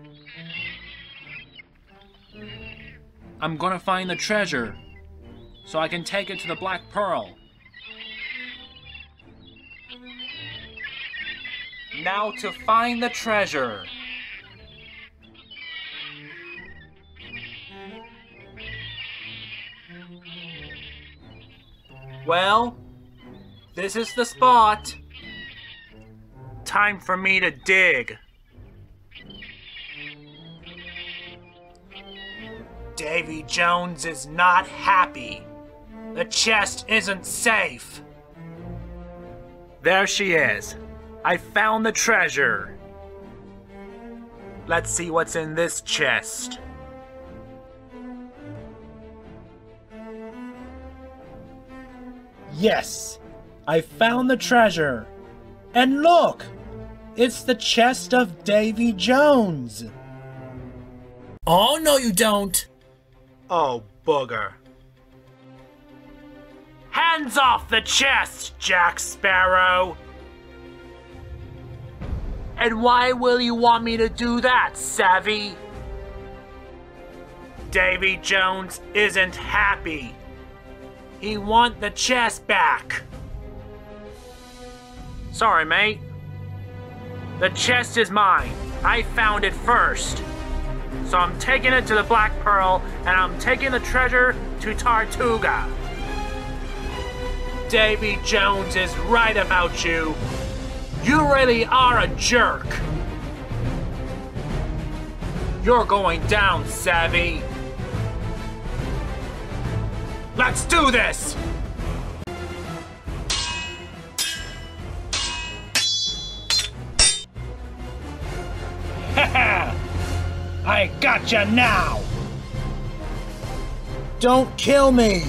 I'm gonna find the treasure, so I can take it to the Black Pearl. Now to find the treasure. Well, this is the spot. Time for me to dig. Davy Jones is not happy. The chest isn't safe. There she is. I found the treasure. Let's see what's in this chest. Yes, I found the treasure. And look, it's the chest of Davy Jones. Oh, no you don't. Oh, booger. Hands off the chest, Jack Sparrow. And why will you want me to do that, Savvy? Davy Jones isn't happy. He wants the chest back. Sorry, mate. The chest is mine. I found it first. So I'm taking it to the Black Pearl, and I'm taking the treasure to Tortuga. Davy Jones is right about you. You really are a jerk. You're going down, Savvy. Let's do this! Haha! I gotcha now! Don't kill me!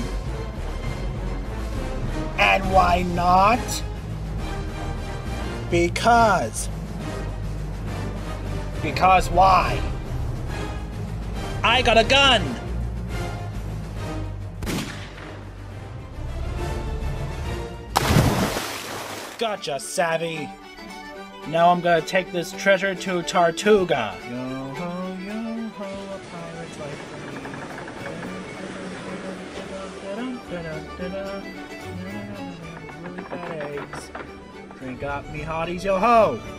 And why not? Because why? I got a gun! Gotcha, Savvy. Now I'm gonna take this treasure to Tortuga. Yo-ho, yo-ho, a pirate's life for me. Really bad eggs. Drink up me hearties, yo-ho!